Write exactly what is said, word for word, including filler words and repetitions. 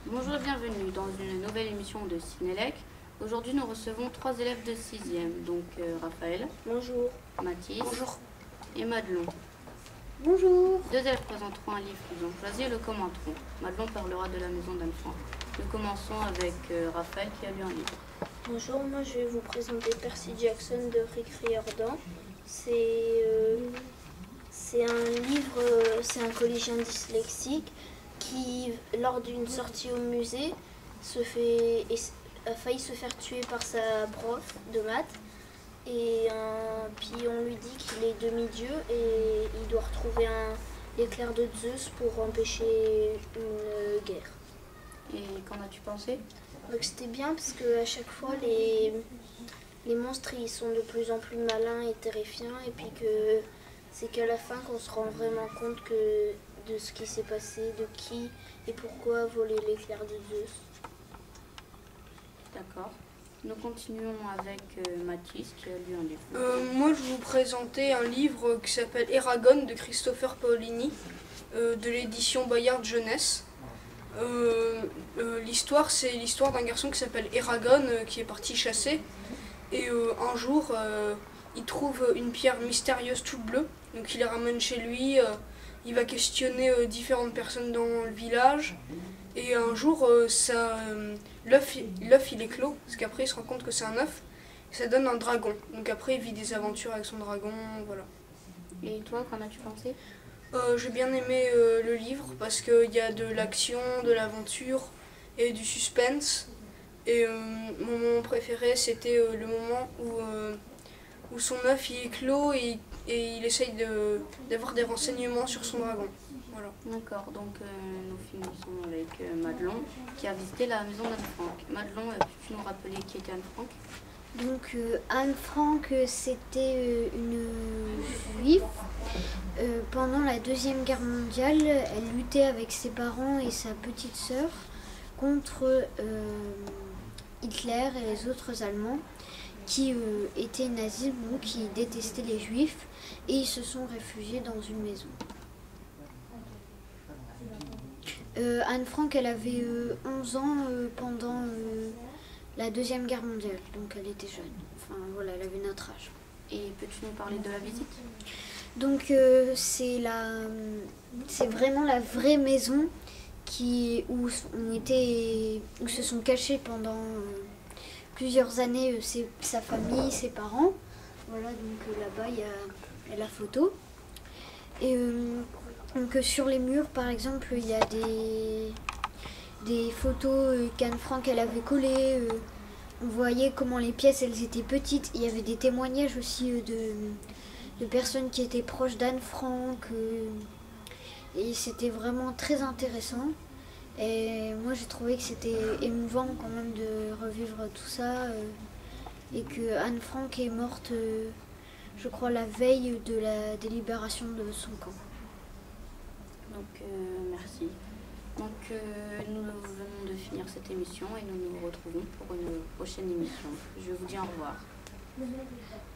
Bonjour et bienvenue dans une nouvelle émission de Cinélec. Aujourd'hui, nous recevons trois élèves de sixième, donc euh, Raphaël. Bonjour. Mathis. Bonjour. Et Madelon. Bonjour. Deux élèves présenteront un livre qu'ils ont choisi et le commenteront. Madelon parlera de la maison d'Anne Frank. Nous commençons avec euh, Raphaël qui a lu un livre. Bonjour, moi je vais vous présenter Percy Jackson de Rick Riordan. C'est euh, c'est un livre, euh, c'est un collégien dyslexique qui, lors d'une sortie au musée, se fait, a failli se faire tuer par sa prof de maths. Et euh, puis on lui dit qu'il est demi-dieu et il doit retrouver un l'éclair de Zeus pour empêcher une guerre. Et qu'en as-tu pensé? Donc c'était bien parce que à chaque fois les, les monstres ils sont de plus en plus malins et terrifiants et puis que c'est qu'à la fin qu'on se rend vraiment compte que de ce qui s'est passé, de qui et pourquoi a volé l'éclair de Zeus. D'accord. Nous continuons avec euh, Mathis qui a lu un livre. Euh, moi je vais vous présenter un livre qui s'appelle Eragon de Christopher Paolini euh, de l'édition Bayard Jeunesse. Euh, euh, l'histoire c'est l'histoire d'un garçon qui s'appelle Eragon euh, qui est parti chasser et euh, un jour euh, il trouve une pierre mystérieuse toute bleue, donc il la ramène chez lui, euh, il va questionner euh, différentes personnes dans le village et un jour euh, ça, euh, l'œuf, l'œuf il éclot parce qu'après il se rend compte que c'est un œuf et ça donne un dragon, donc après il vit des aventures avec son dragon, voilà. Et toi, qu'en as-tu pensé? Euh, j'ai bien aimé euh, le livre parce qu'il y a de l'action, de l'aventure et du suspense. Et euh, mon moment préféré, c'était euh, le moment où, euh, où son œuf il éclot et, et il essaye de, d'avoir des renseignements sur son dragon. Voilà. D'accord, donc euh, nous finissons avec euh, Madelon qui a visité la maison d'Anne Frank. Madelon, euh, peux-tu nous rappeler qui était Anne Frank? Donc euh, Anne Frank, c'était euh, une juive. Euh, pendant la Deuxième Guerre mondiale, elle luttait avec ses parents et sa petite sœur contre euh, Hitler et les autres Allemands qui euh, étaient nazis, donc qui détestaient les juifs, et ils se sont réfugiés dans une maison. Euh, Anne Frank, elle avait euh, onze ans euh, pendant euh, la Deuxième Guerre mondiale, donc elle était jeune. Enfin voilà, elle avait notre âge. Et peux-tu nous parler de la visite? Donc euh, c'est la, c'est vraiment la vraie maison qui, où, on était, où se sont cachés pendant euh, plusieurs années euh, ses, sa famille, ses parents. Voilà, donc euh, là-bas il y a, il y a la photo. Et euh, donc euh, sur les murs par exemple il y a des, des photos euh, qu'Anne Frank elle avait collées. Euh, on voyait comment les pièces elles étaient petites. Il y avait des témoignages aussi euh, de de personnes qui étaient proches d'Anne Frank euh, et c'était vraiment très intéressant et moi j'ai trouvé que c'était émouvant quand même de revivre tout ça euh, et que Anne Frank est morte euh, je crois la veille de la délibération de son camp. Donc euh, merci. Donc euh, nous venons de finir cette émission et nous nous retrouvons pour une prochaine émission. Je vous dis au revoir.